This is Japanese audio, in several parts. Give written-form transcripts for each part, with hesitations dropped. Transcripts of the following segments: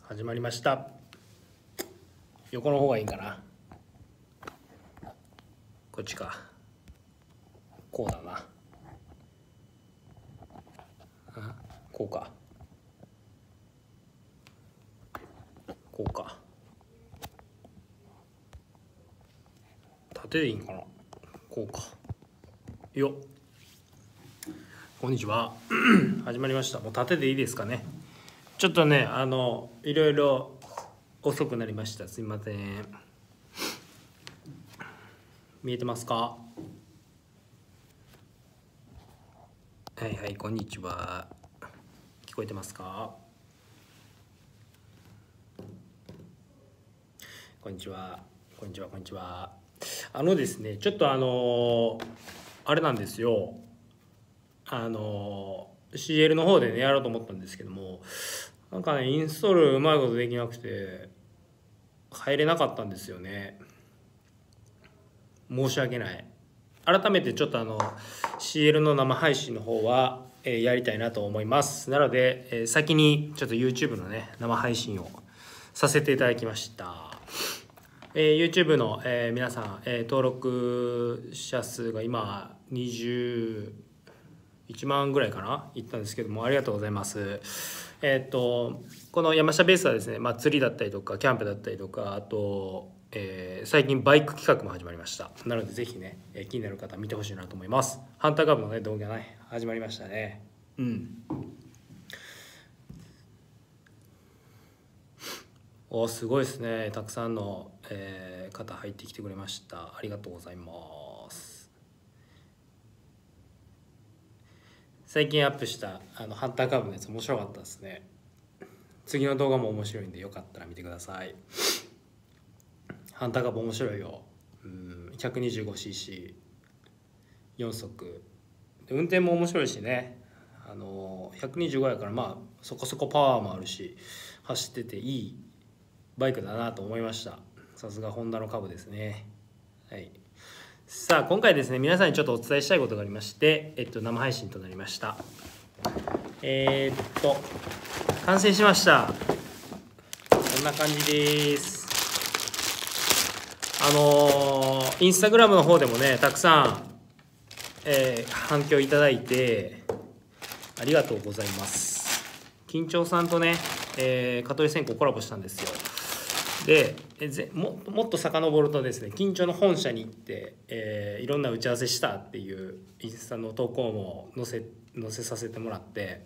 始まりました。横の方がいいかな。こっちか。こうだな。こうか。こうか。縦でいいんかな。こうか。よっ。こんにちは。始まりました。もう縦でいいですかね。ちょっとね、いろいろ遅くなりました。すいません。見えてますか？はいはい、こんにちは。聞こえてますか？こんにちは。こんにちは。こんにちは。ですね、ちょっとあれなんですよ。CL の方でね、やろうと思ったんですけども、なんかね、インストールうまいことできなくて、入れなかったんですよね。申し訳ない。改めてちょっとCL の生配信の方は、やりたいなと思います。なので、先にちょっと YouTube のね、生配信をさせていただきました。YouTube の、皆さん、登録者数が今21万ぐらいかな、いったんですけども、ありがとうございます。この山下ベースはですね、釣りだったりとかキャンプだったりとか、あと、最近バイク企画も始まりました。なのでぜひね、気になる方見てほしいなと思います。ハンターカブのね、動画ね、始まりましたね。すごいですね。たくさんの、方入ってきてくれました。ありがとうございます。最近アップしたハンターカブのやつ面白かったですね。次の動画も面白いんで、よかったら見てください。ハンターカブ面白いよ。125cc、4速。運転も面白いしね。125やからそこそこパワーもあるし、走ってていいバイクだなと思いました。さすがホンダの株ですね。はい。さあ今回ですね、皆さんにちょっとお伝えしたいことがありまして、生配信となりました。完成しました。こんな感じです。インスタグラムの方でもね、たくさん、反響いただいてありがとうございます。緊張さんとね、香取線香コラボしたんですよ。でもっと遡るとですね、緊張の本社に行って、いろんな打ち合わせしたっていうインスタの投稿も載せさせてもらって、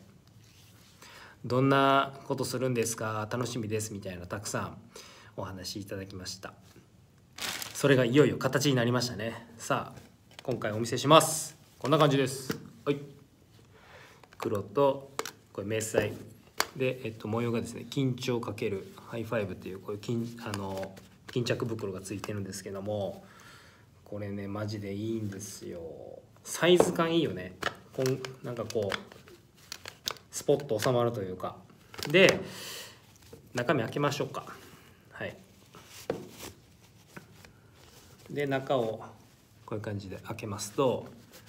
どんなことするんですか、楽しみですみたいなたくさんお話しいただきました。それがいよいよ形になりましたね。さあ今回お見せします。こんな感じです。はい、黒とこれ迷彩で、模様がですね、緊張×ハイファイブっていうこういう巾着袋がついてるんですけども、これねマジでいいんですよ。サイズ感いいよね。なんかこうスポッと収まるというか。で中身開けましょうか。はい。で中をこういう感じで開けますと、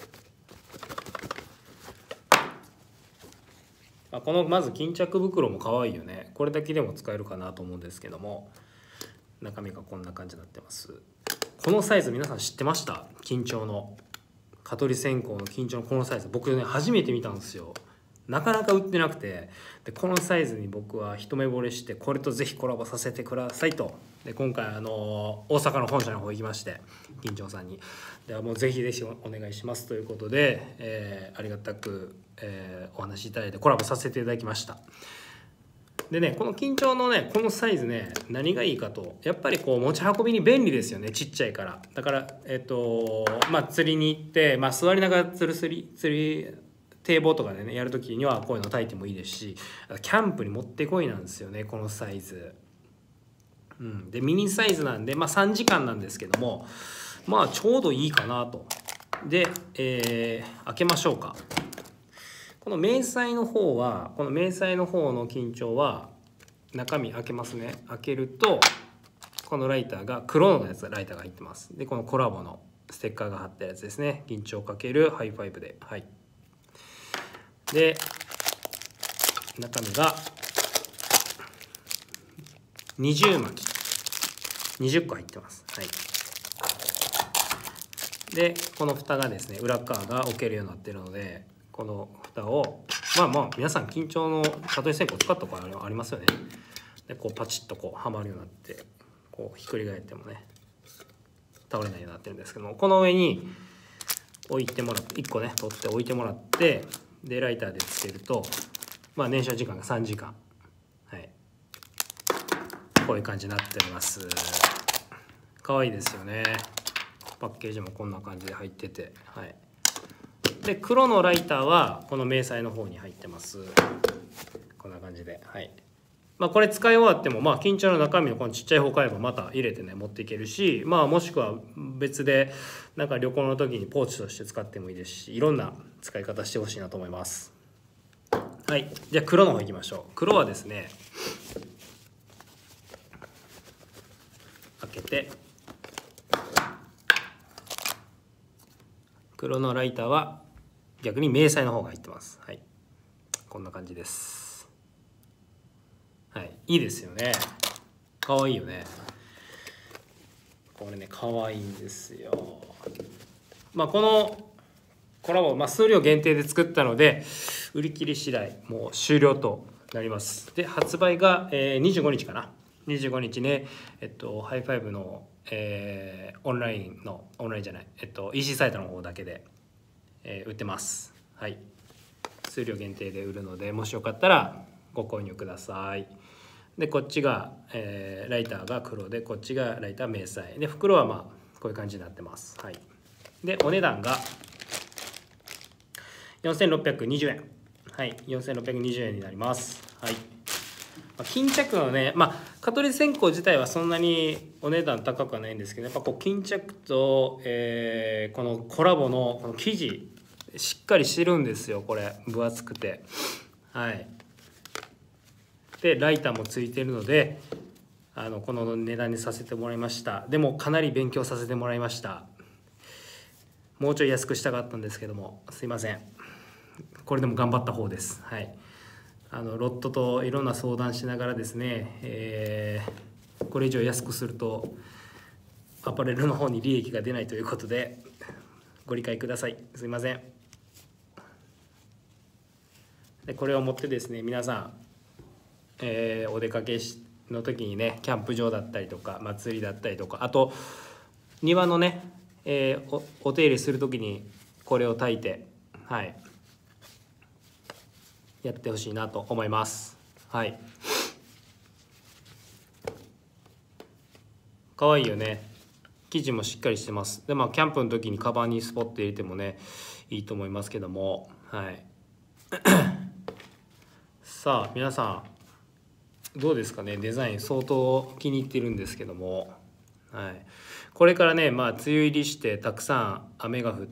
このまず巾着袋も可愛いよね。これだけでも使えるかなと思うんですけども、中身がこんな感じになってます。このサイズ皆さん知ってました？緊張の蚊取り線香の緊張のこのサイズ、僕ね初めて見たんですよ。なかなか売ってなくて、でこのサイズに僕は一目惚れして、これとぜひコラボさせてくださいと。で今回大阪の本社の方行きまして、緊張さんにではもうぜひぜひお願いしますということで、ありがたく、お話しいただいてコラボさせていただきました。でね、この緊張のねこのサイズね、何がいいかと、やっぱりこう持ち運びに便利ですよね、ちっちゃいから。だから釣りに行って、座りながら釣り堤防とかでねやるときにはこういうの焚いてもいいですし、キャンプにもってこいなんですよね、このサイズ。でミニサイズなんで、3時間なんですけども、ちょうどいいかなと。で、開けましょうか。この迷彩の方は、この迷彩の方の緊張は中身開けますね。開けるとこのライターが黒のやつ、ライターが入ってます。でこのコラボのステッカーが貼ったやつですね。緊張×ハイファイブで、はい。で中身が 20巻き20個入ってます。はい。でこの蓋がですね裏側が置けるようになっているので、この蓋を皆さん緊張の蚊取り線香使ったことありますよね。でこうパチッとこうはまるようになって、こうひっくり返ってもね倒れないようになってるんですけども、この上に置いてもらって1個ね取って置いてもらって、でライターでつけると、燃焼時間が3時間、はい、こういう感じになっております。かわいいですよね。パッケージもこんな感じで入ってて、はい、で黒のライターはこの迷彩の方に入ってます。こんな感じで、はい。これ使い終わっても緊張の中身のこのちっちゃい方買えばまた入れてね持っていけるし、もしくは別でなんか旅行の時にポーチとして使ってもいいですし、いろんな使い方してほしいなと思います。はい、じゃあ黒の方いきましょう。黒はですね、開けて、黒のライターは逆に迷彩の方が入ってます。はい、こんな感じです。はい、いいですよね。かわいいよね。これね、かわいいんですよ。このコラボ、数量限定で作ったので売り切り次第もう終了となります。で発売が25日かな。25日ね、ハイファイブのオンラインじゃない、EC サイトの方だけで、売ってます。はい、数量限定で売るので、もしよかったらご購入ください。でこっちが、ライターが黒で、こっちがライター迷彩で、袋はこういう感じになってます。はい、でお値段が4620円。はい、4620円になります。はい。巾着のね、蚊取り線香自体はそんなにお値段高くはないんですけど、やっぱこう巾着と、このコラボのこの生地しっかりしてるんですよ。これ分厚くて、はい。でライターもついてるので、この値段にさせてもらいました。でもかなり勉強させてもらいました。もうちょい安くしたかったんですけども、すいません。これでも頑張った方です。はい。ロットといろんな相談しながらですね、これ以上安くするとアパレルの方に利益が出ないということでご理解ください。すいません。でこれを持ってですね、皆さん、お出かけの時にね、キャンプ場だったりとか祭りだったりとか、あと庭のね、お手入れする時にこれを焚いて、はい、やってほしいなと思います。はい。かわいいよね。生地もしっかりしてます。でキャンプの時にカバンにスポッと入れてもねいいと思いますけども、はい。さあ皆さんどうですかね。デザイン相当気に入ってるんですけども、はい。これからね、梅雨入りしてたくさん雨が降って、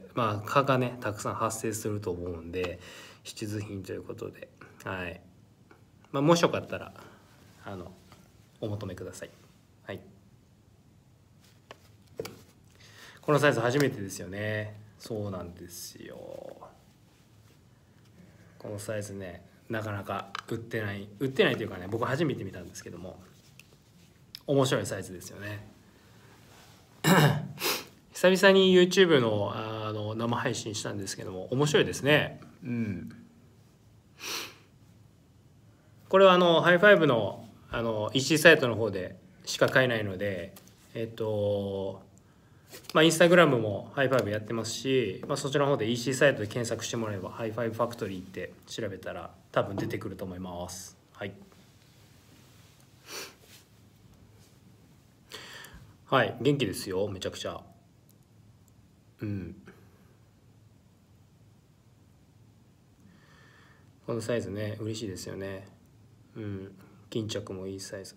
蚊がねたくさん発生すると思うんで、必需品ということで、はい。もしよかったらお求めください。はい。このサイズ初めてですよね。そうなんですよ。このサイズね、なかなか売ってないというかね、僕初めて見たんですけども、面白いサイズですよね。久々に YouTube の生配信したんですけども、面白いですね。うん。これはハイファイブのEC サイトの方でしか買えないので、インスタグラムもハイファイブやってますし、そちらの方で EC サイトで検索してもらえば、ハイファイブファクトリーって調べたら多分出てくると思います。はい。はい、元気ですよ、めちゃくちゃ。うん。このサイズね、嬉しいですよね。うん。巾着もいいサイズ。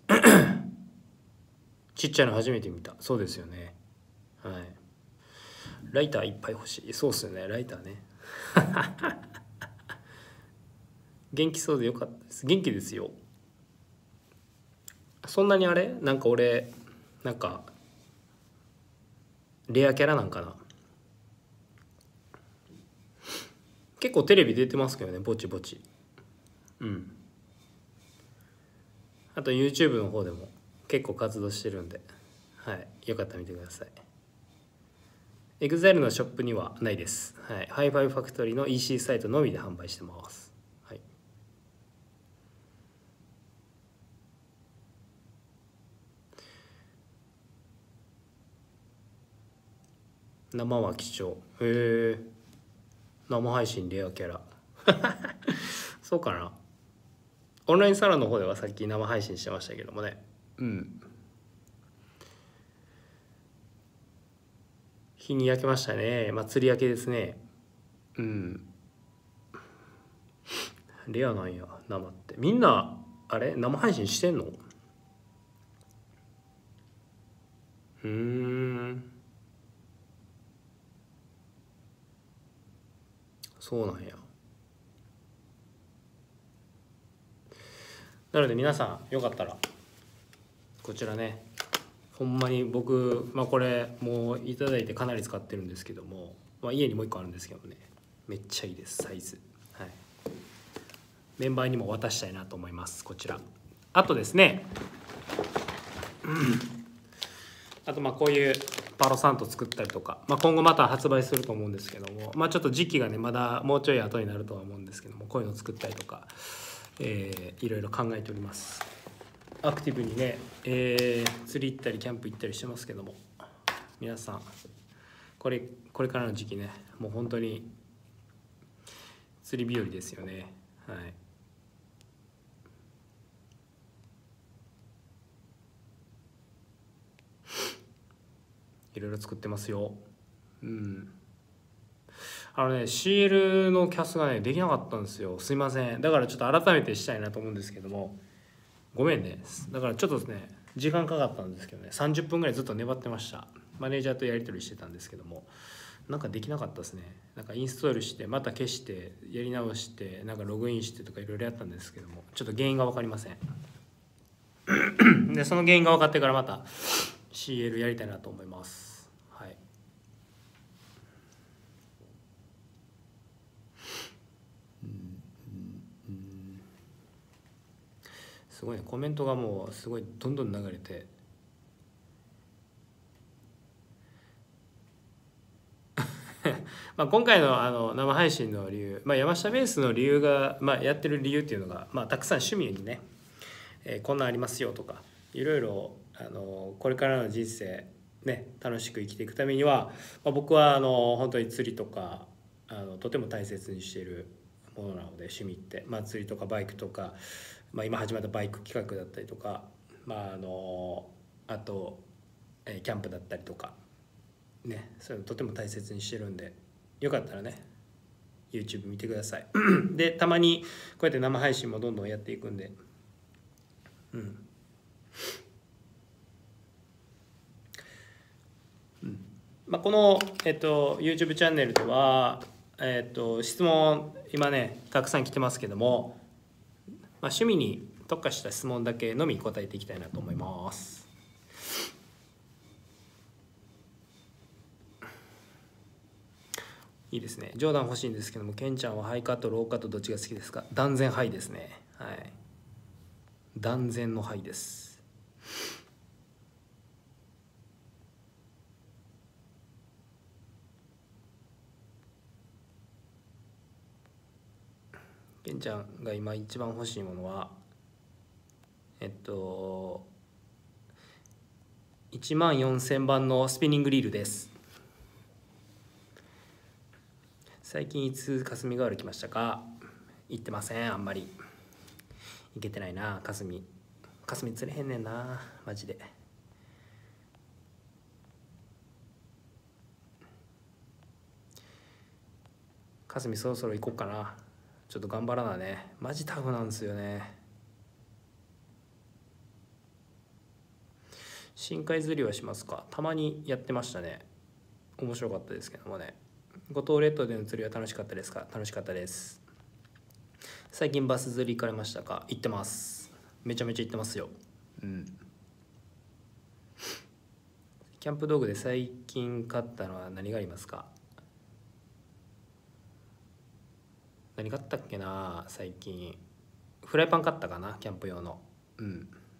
ちっちゃいの初めて見た。そうですよね。はい。ライターいっぱい欲しい。そうっすよね、ライターね。元気そうでよかったです。元気ですよ。そんなにあれなんか俺、なんか、レアキャラなんかな。結構テレビ出てますけどね、ぼちぼち。うん。 あと YouTube の方でも結構活動してるんで、はい、よかったら見てください。EXILE のショップにはないです。はい、ハイファイファクトリーの EC サイトのみで販売してます。はい、生は貴重。へえ。生配信レアキャラ。そうかな。オンラインサロンの方ではさっき生配信してましたけどもね。うん。日に焼けましたね。釣り焼けですね。うん。レアなんや、生って。みんな、あれ生配信してんの？そうなんや。なので皆さんよかったらこちらね、ほんまに僕、これもういただいてかなり使ってるんですけども、家にもう一個あるんですけどね、めっちゃいいですサイズ。はい、メンバーにも渡したいなと思います。こちらあとですね、あとこういうパロサント作ったりとか、今後また発売すると思うんですけども、ちょっと時期がねまだもうちょい後になるとは思うんですけども、こういうのを作ったりとか、いろいろ考えております。アクティブにね、釣り行ったりキャンプ行ったりしてますけども、皆さんこれからの時期ね、もう本当に釣り日和ですよね。はい、いろいろ作ってますよ。うん。CL のキャスがねできなかったんですよ。すいません。だからちょっと改めてしたいなと思うんですけども、ごめんね。だからちょっとですね時間かかったんですけどね、30分ぐらいずっと粘ってました。マネージャーとやり取りしてたんですけども、なんかできなかったですね。なんかインストールしてまた消してやり直して、なんかログインしてとかいろいろやったんですけども、ちょっと原因が分かりません。でその原因が分かってからまた CL やりたいなと思います。はい。すごいね、コメントがもうすごいどんどん流れて今回の生配信の理由、山下ベースの理由が、やってる理由っていうのが、たくさん趣味にね、こんなんありますよとか、いろいろこれからの人生ね楽しく生きていくためには、僕は本当に釣りとかとても大切にしているものなので、趣味って、釣りとかバイクとか、今始まったバイク企画だったりとか、あと、キャンプだったりとかね、それをとても大切にしてるんで、よかったらね YouTube 見てください。でたまにこうやって生配信もどんどんやっていくんで、この、YouTube チャンネルでは、質問今ねたくさん来てますけども、趣味に特化した質問だけのみ答えていきたいなと思います。いいですね。ジョーダン欲しいんですけども、ケンちゃんはハイカットローカットどっちが好きですか？断然ハイですね。はい、断然のハイです。ケンちゃんが今一番欲しいものは14000番のスピニングリールです。最近いつ霞ヶ浦来ましたか？行ってません。あんまり行けてないな。霞釣れへんねんなマジで。霞そろそろ行こうかな。ちょっと頑張らなね。マジタフなんですよね。深海釣りはしますか？たまにやってましたね。面白かったですけどもね。五島列島での釣りは楽しかったですか？楽しかったです。最近バス釣り行かれましたか？行ってます。めちゃめちゃ行ってますよ。キャンプ道具で最近買ったのは何がありますか？何買ったっけな。最近フライパン買ったかな、キャンプ用の。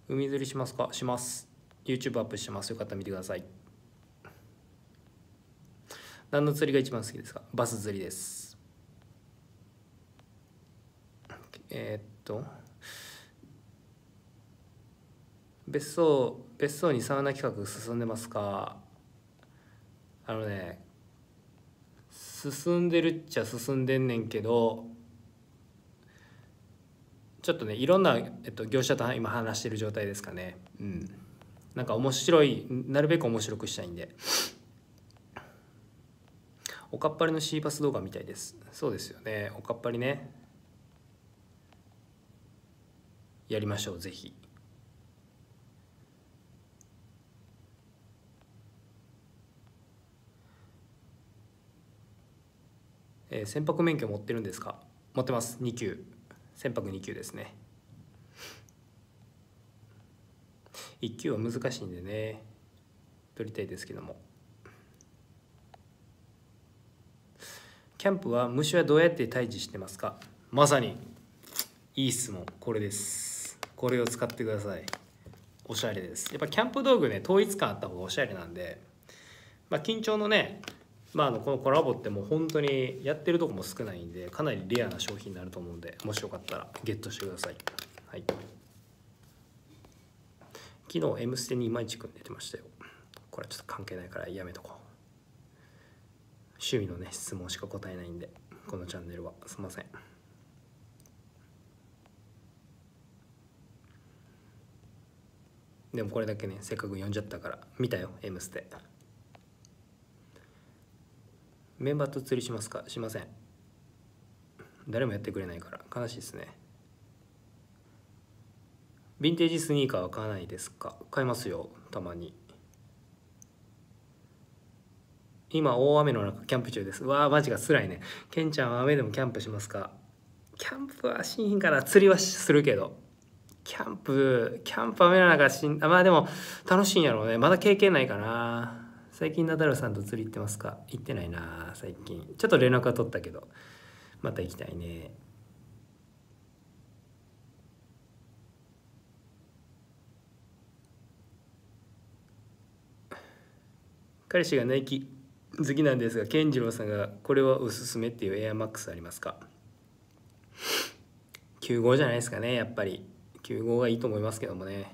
海釣りしますか？します。 YouTube アップしてます。よかったら見てください。何の釣りが一番好きですか？バス釣りです。別荘にサウナ企画進んでますか？進んでるっちゃ進んでんねんけど、ちょっとねいろんな、業者と今話してる状態ですかね。なんかなるべく面白くしたいんで。おかっぱりのシーバス動画みたいです。そうですよね、おかっぱりね、やりましょうぜひ。船舶免許持ってるんですか？持ってます。2級、船舶2級ですね。1級は難しいんでね、取りたいですけども。キャンプは虫はどうやって退治してますか？まさにいい質問、これです。これを使ってください。おしゃれです。やっぱキャンプ道具ね、統一感あった方がおしゃれなんで、緊張のね、このコラボってもう本当にやってるとこも少ないんで、かなりレアな商品になると思うんで、もしよかったらゲットしてください。はい。昨日 M ステに今市くん出てましたよ。これちょっと関係ないからやめとこう。趣味のね質問しか答えないんで、このチャンネルはすいません。でもこれだけねせっかく読んじゃったから見たよ。 M ステメンバーと釣りしますか？しません。誰もやってくれないから悲しいですね。ヴィンテージスニーカーは買わないですか？買いますよ、たまに。今大雨の中キャンプ中です。うわーマジか辛いね。ケンちゃんは雨でもキャンプしますか？キャンプはしんひんから、釣りはするけど、キャンプ雨の中でも楽しいんやろうね。まだ経験ないかな。最近ナダルさんと釣り行ってますか？行ってないな最近。ちょっと連絡は取ったけどまた行きたいね。彼氏がナイキ好きなんですが、健次郎さんがこれはおすすめっていうエアマックスありますか？95じゃないですかね、やっぱり95がいいと思いますけどもね。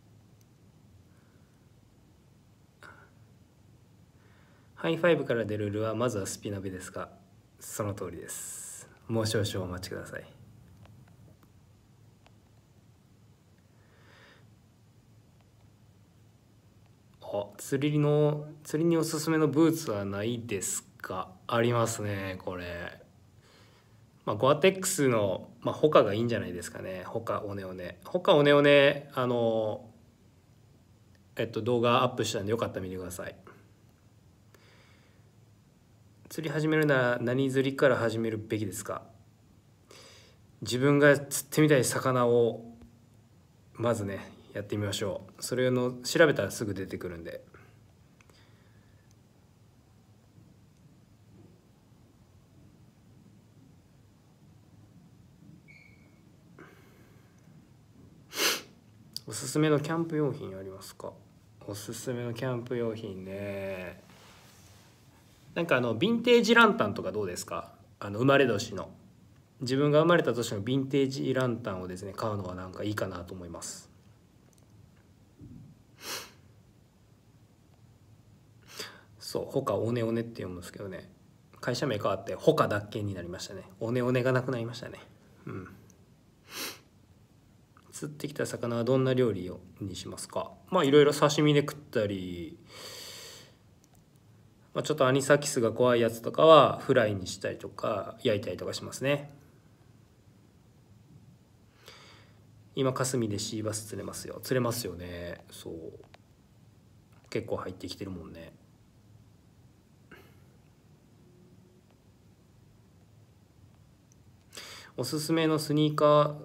ハイファイブから出るルールはまずはスピナベですか？その通りです。もう少々お待ちください。釣りにおすすめのブーツはないですか？ありますねこれ。ゴアテックスの、ホカがいいんじゃないですかね。ホカオネオネ動画アップしたんでよかったら見てください。釣り始めるなら何釣りから始めるべきですか？自分が釣ってみたい魚をまずねやってみましょう。それの調べたらすぐ出てくるんで。おすすめのキャンプ用品ありますか？おすすめのキャンプ用品ね、なんかヴィンテージランタンとかどうですか？生まれ年の、自分が生まれた年のヴィンテージランタンをですね買うのはなんかいいかなと思います。そう、ホカオネオネって読むんですけどね、会社名変わってホカだけになりましたね。オネオネがなくなりましたね。釣ってきた魚はどんな料理にしますか？いろいろ刺身で食ったり、ちょっとアニサキスが怖いやつとかはフライにしたりとか焼いたりとかしますね。今霞でシーバス釣れますよ。釣れますよね。そう、結構入ってきてるもんね。おすすめのスニーカー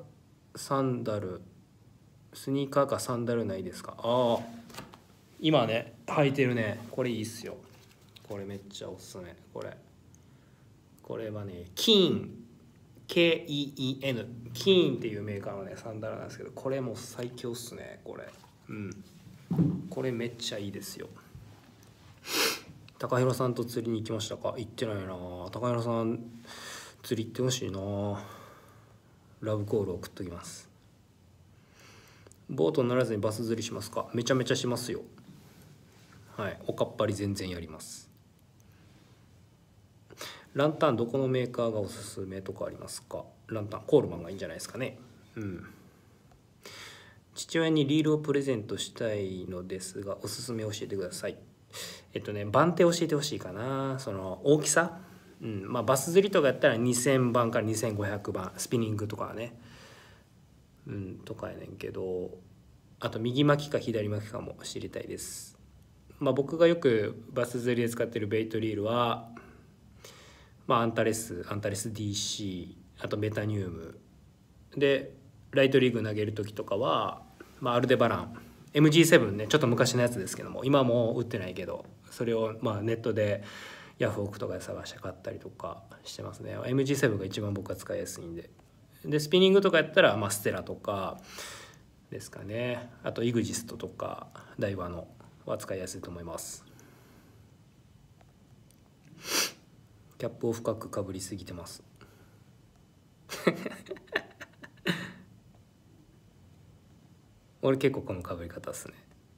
かサンダルないですか？今ね履いてるね、これいいっすよ。これめっちゃおすすめ。これはね KEEN キーンっていうメーカーのねサンダルなんですけど、これもう最強っすねこれ。これめっちゃいいですよ。高弘さんと釣りに行きましたか？行ってないな。高弘さん釣り行ってほしいな。ラブコール送っときます。ボート乗らずにバス釣りしますか？めちゃめちゃしますよ。はい、おかっぱり全然やります。ランタンどこのメーカーがおすすめとかありますか？ランタンコールマンがいいんじゃないですかね。父親にリールをプレゼントしたいのですがおすすめ教えてください。番手教えてほしいかな。その大きさ、バス釣りとかやったら2000番から2500番スピニングとかはね、とかやねんけど、あと右巻きか左巻きかも知りたいです。僕がよくバス釣りで使ってるベイトリールは、アンタレス DC、 あとメタニウムで、ライトリーグ投げる時とかは、アルデバラン MG7 ね、ちょっと昔のやつですけども、今はもう売ってないけど、それをネットでヤフオクとかで探して買ったりとかしてますね。 MG7 が一番僕は使いやすいんで。でスピニングとかやったらステラとかですかね。あとイグジストとかダイワのは使いやすいと思います。キャップを深くかぶりすぎてます俺結構このかぶり方っすね。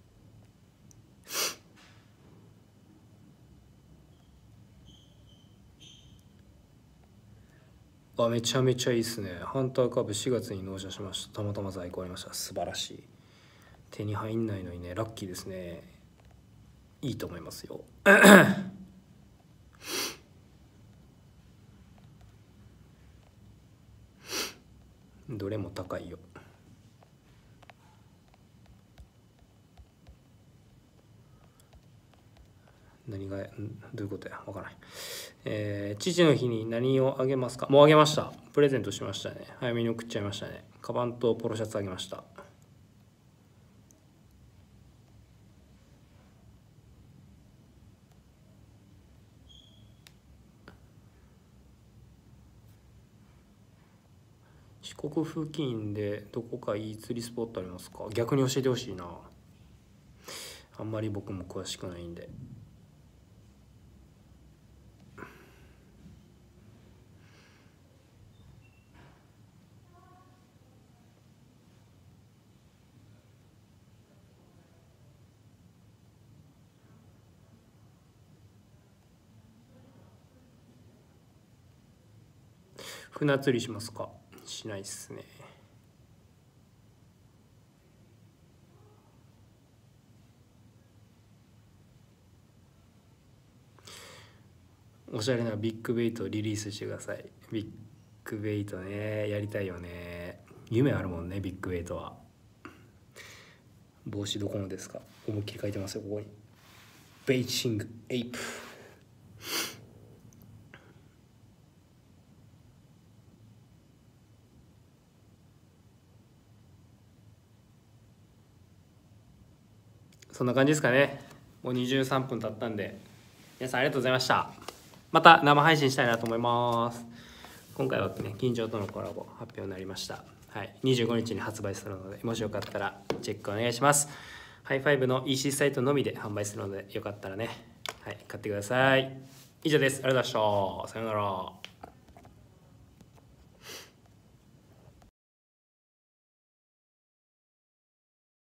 めちゃめちゃいいっすね。ハンターカブ4月に納車しました。たまたま在庫ありました。素晴らしい。手に入んないのにね、ラッキーですね。いいと思いますよどれも高いよ。何がどういうことや分からない。父の日に何をあげますか？もうあげました。プレゼントしましたね。早めに送っちゃいましたね。カバンとポロシャツあげました。四国付近でどこかいい釣りスポットありますか？逆に教えてほしいな。あんまり僕も詳しくないんで。船釣りしますか？しないっすね。おしゃれなビッグベイトをリリースしてください。ビッグベイトね、やりたいよね。夢あるもんね、ビッグベイトは。帽子どこのですか？思いっきり書いてますよ、ここに。ベイチングエイプ。そんな感じですかね。もう23分経ったんで、皆さんありがとうございました。また生配信したいなと思います。今回はね、緊張とのコラボ発表になりました。はい、25日に発売するので、もしよかったらチェックお願いします。ハイファイブの EC サイトのみで販売するので、よかったらね、はい、買ってください。以上です。ありがとうございました。さようなら。